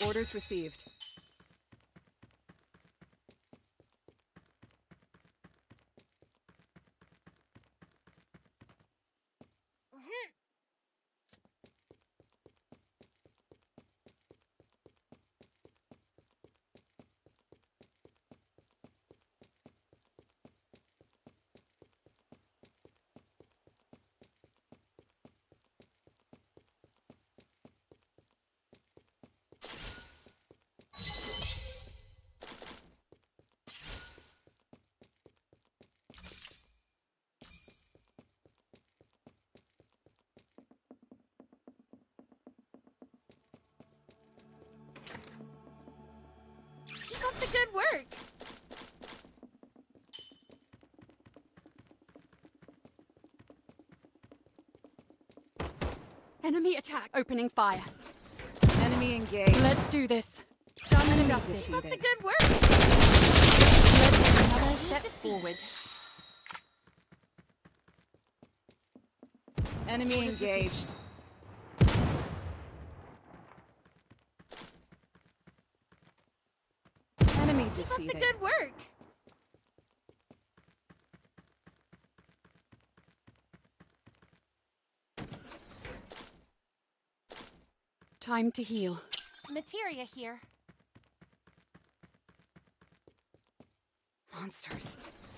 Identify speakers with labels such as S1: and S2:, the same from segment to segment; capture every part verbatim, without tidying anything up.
S1: Orders received.
S2: Keep up the good work!
S3: Enemy attack. Opening fire.
S1: Enemy engaged.
S3: Let's do this. Done and dusted.
S2: Keep up the
S1: Defeated.
S2: good work!
S3: Let's take another step forward.
S1: Enemy engaged. Enemy
S2: Keep up the
S1: defeated.
S2: good work!
S3: Time to heal.
S2: Materia here.
S1: Monsters.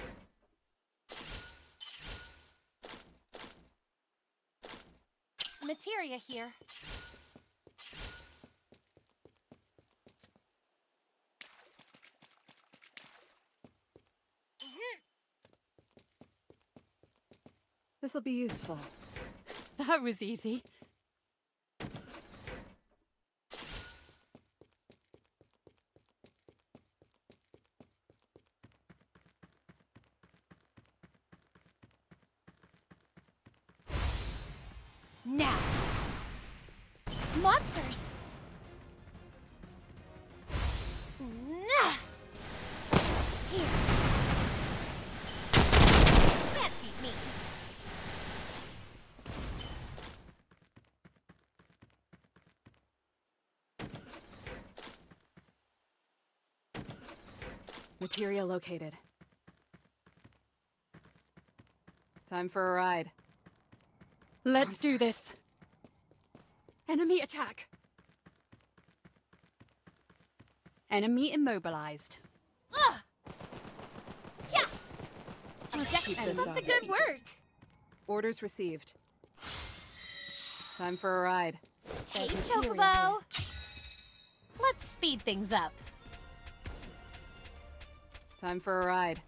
S2: Materia here.
S1: This'll be useful.
S3: That was easy.
S2: Now! Monsters! Nah! Here! Can't beat me!
S1: Material located. Time for a ride.
S3: Let's do
S1: Monsters.
S3: this. Enemy attack. Enemy immobilized.
S2: Ugh! Yeah!
S1: Let's keep
S2: Keep
S1: this
S2: up
S1: up.
S2: the good work!
S1: Orders received. Time for a ride.
S2: Hey,
S3: There's material
S2: Chocobo! Let's speed things up.
S1: Time for a ride.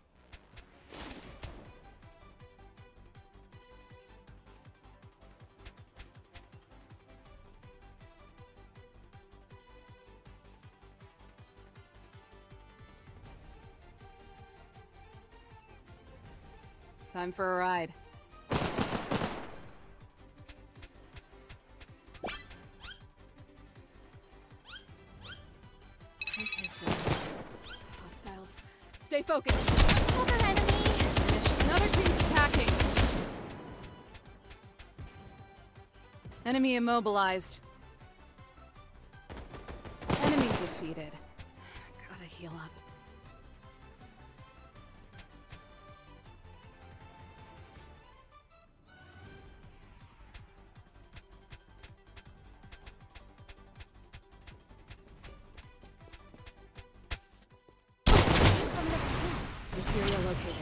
S1: Time for a ride. Hostiles. Stay focused.
S2: Another enemy!
S1: Another team's attacking. Enemy immobilized. Enemy defeated. Gotta heal up. Material located.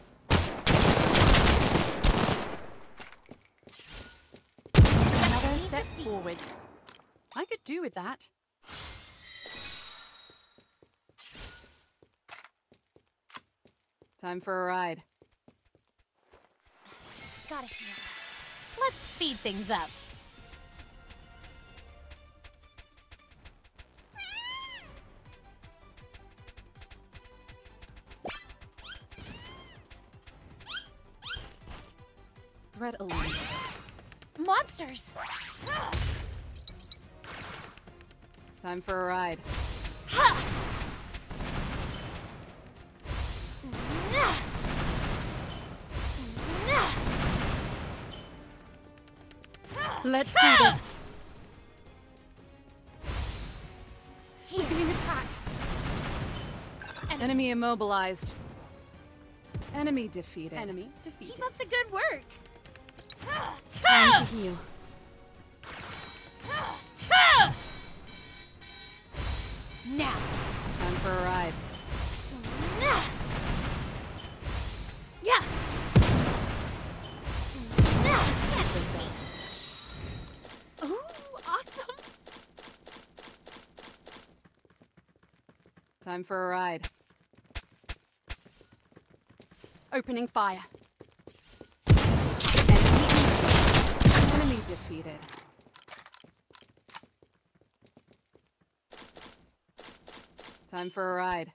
S3: Another step forward. I could do with that.
S1: Time for a ride.
S2: Gotta heal. Let's speed things up.
S1: Threat eliminated.
S2: Monsters!
S1: Time for a ride.
S2: Ha! Nah! Nah!
S3: Let's do this.
S1: Enemy immobilized. Enemy defeated.
S3: Enemy defeated.
S2: Keep up the good work.
S3: Time to heal.
S2: Now.
S1: Time for a ride.
S2: Yeah. Ooh, awesome.
S1: Time for a ride.
S3: Opening fire.
S1: Enemy defeated. Time for a ride.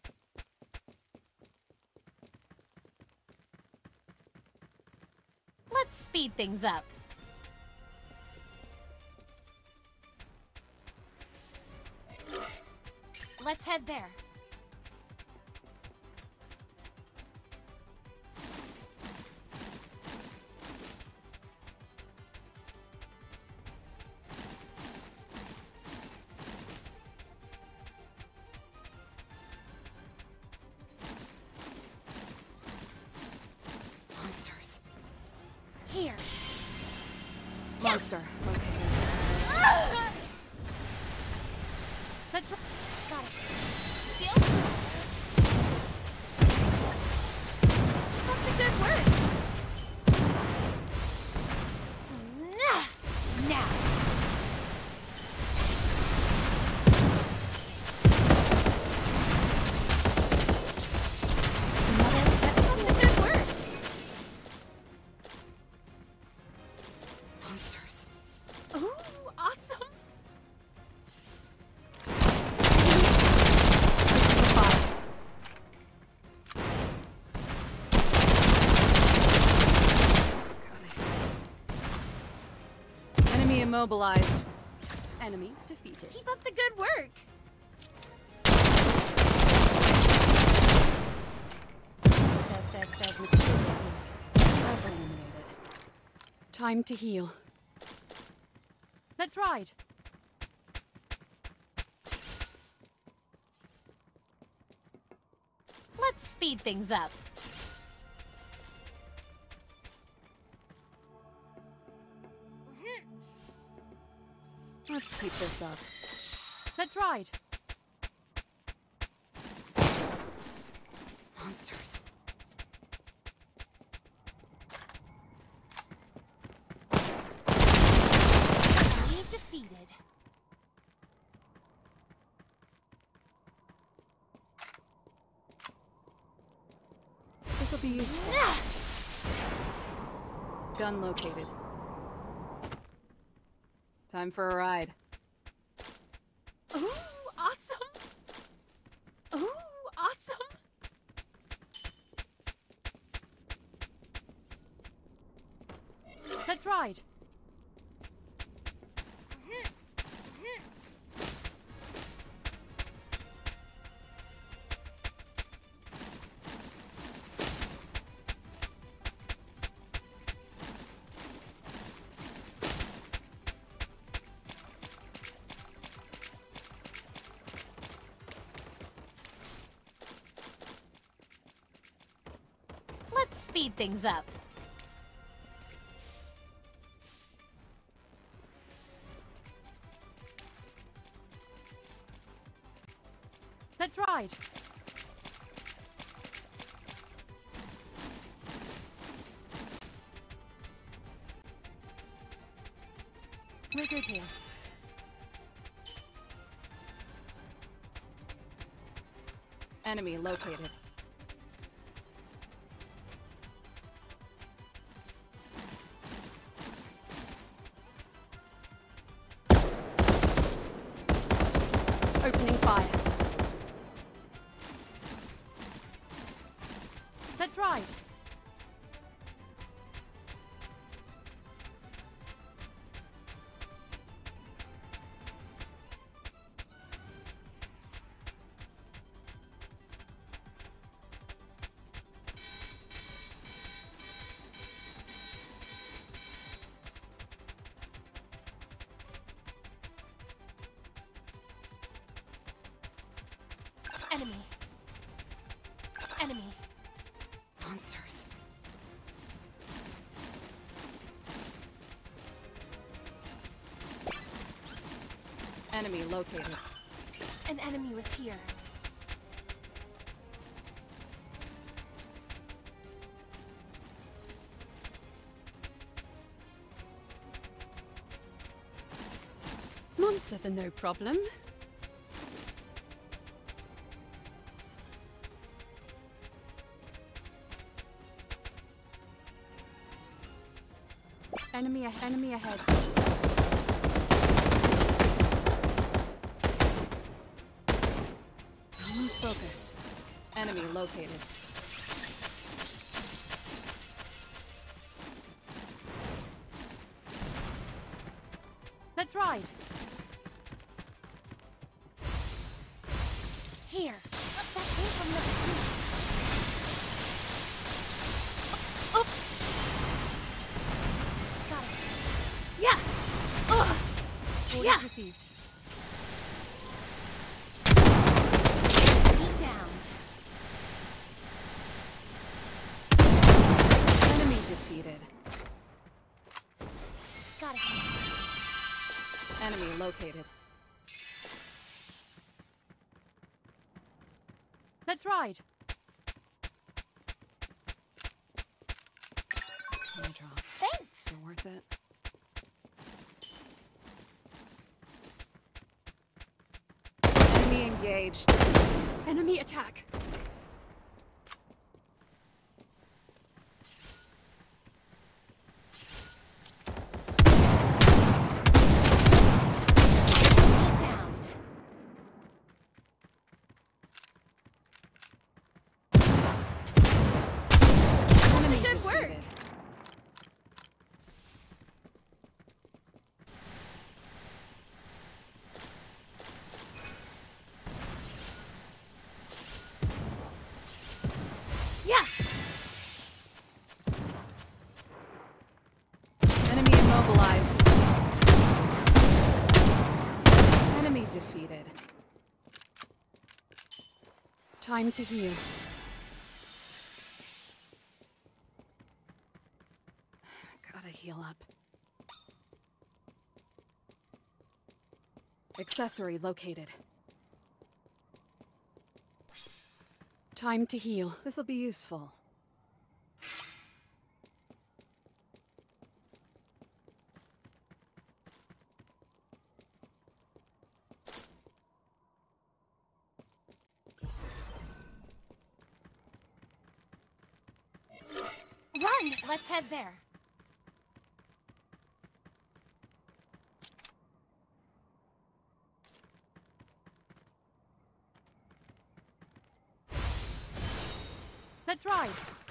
S2: Let's speed things up. Let's head there.
S1: Monsters.
S2: Here.
S1: Monster located.
S2: That's right. Got it. Feel? That's a good work. Now. That's a good work.
S1: Monsters.
S2: Ooh, awesome.
S1: Enemy immobilized.
S3: Enemy defeated.
S2: Keep up the good work.
S3: There's, there's, there's material here.
S1: All eliminated.
S3: Time to heal. Let's ride.
S2: Let's speed things up.
S1: Let's keep this up.
S3: Let's ride.
S1: Monsters.
S2: Enemy defeated.
S1: This will be useful. Gun located. Time for a ride.
S2: Ooh, awesome. Ooh, awesome.
S3: Let's ride.
S2: Let's speed things up.
S3: Let's ride. We're good here.
S1: Enemy located.
S3: Opening fire. Let's ride.
S2: Enemy.
S1: Enemy located.
S2: An enemy was here.
S3: Monsters are no problem. Enemy, a enemy ahead.
S1: Don't lose focus. Enemy located.
S3: Let's ride.
S2: Here. That came from the street. Oh, oh. Got it. Yeah. Ugh.
S3: Orders
S2: Yeah.
S3: received.
S2: Be downed.
S1: Enemy defeated.
S2: Got it.
S1: Enemy located.
S3: Let's ride.
S1: Supply drop.
S2: Thanks.
S1: Is it worth it? Enemy engaged.
S3: Enemy attack.
S2: Be downed.
S1: Enemy
S3: Good work.
S1: defeated.
S2: Yeah.
S1: Enemy immobilized. Enemy defeated.
S3: Time to heal.
S1: Gotta heal up. Accessory located.
S3: Time to heal.
S1: This'll be useful.
S2: Run. Let's head there.
S3: Let's ride.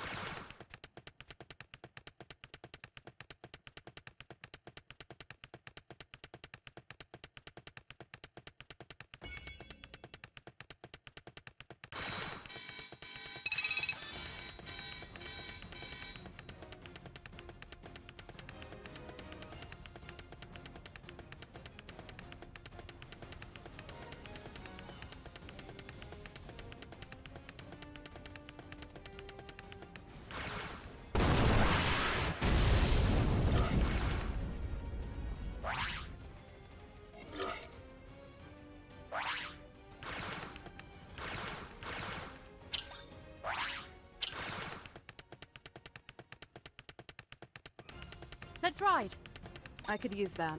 S3: Let's ride.
S1: I could use that.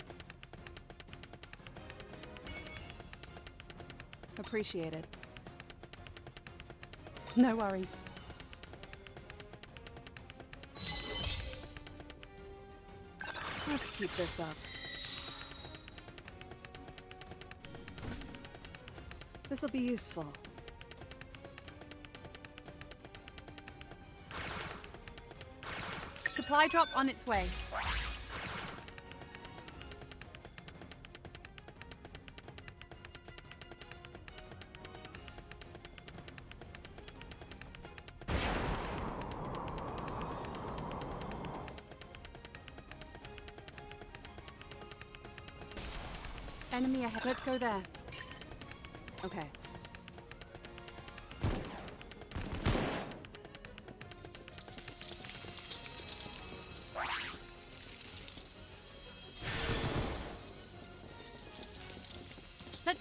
S1: Appreciate it.
S3: No worries.
S1: Let's keep this up. This'll be useful.
S3: Supply drop on its way. Enemy ahead. Let's go there.
S1: Okay.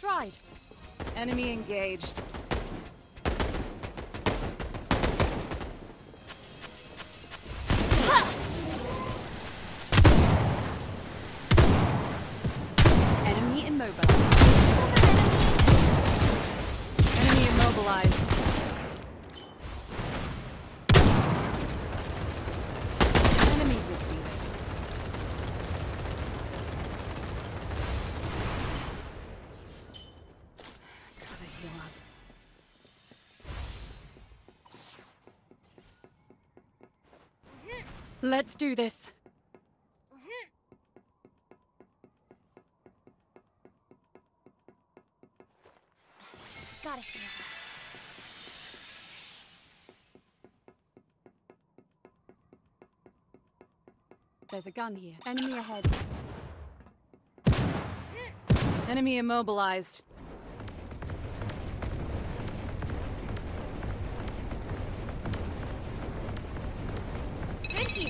S3: tried.
S1: Enemy engaged.
S3: Enemy immobile.
S1: Enemy immobilized. Enemy defeated. Gotta heal up.
S3: Let's do this.
S2: Gotta heal.
S3: There's a gun here. Enemy ahead.
S1: Enemy immobilized.
S2: Good here.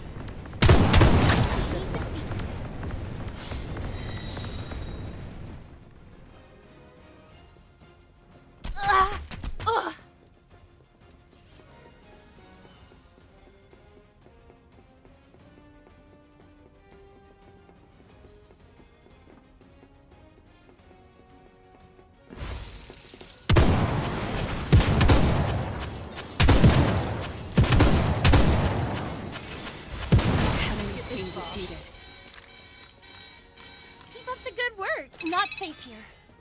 S2: Ugh. Ugh.
S1: Enemy team defeated.
S2: Keep up the good work. Not safe here.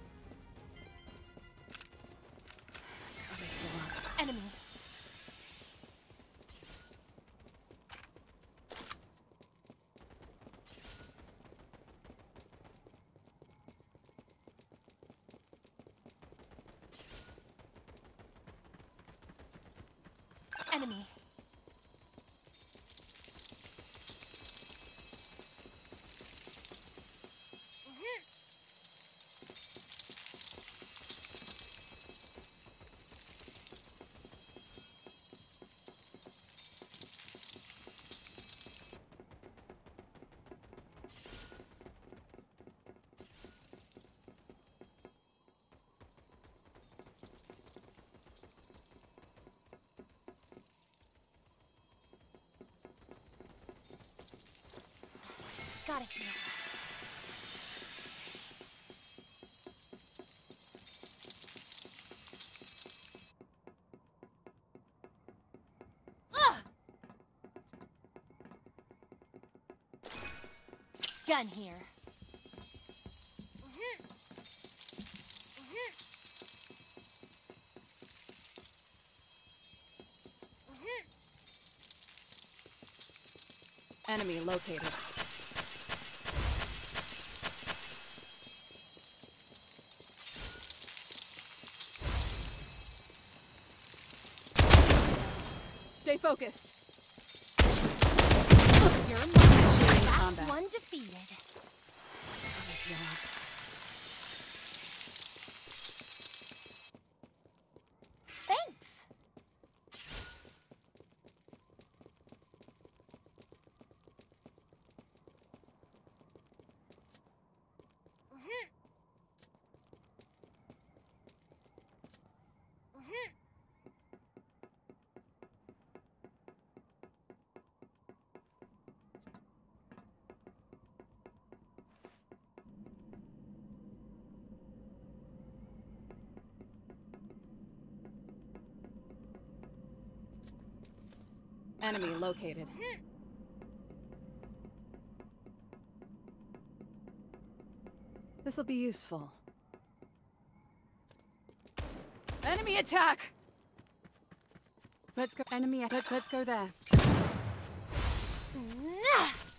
S1: Gotta heal up.
S2: Enemy. Enemy. Gotta heal. Ugh! Gun here.
S1: Enemy located. Stay focused.
S2: You're a
S1: Initiating
S2: That's
S1: combat.
S2: one defeated.
S1: Gotta heal up.
S2: Thanks.
S1: Enemy located. This'll be useful. Enemy attack!
S3: Let's go. Enemy. Let's let's go there.
S2: Nah!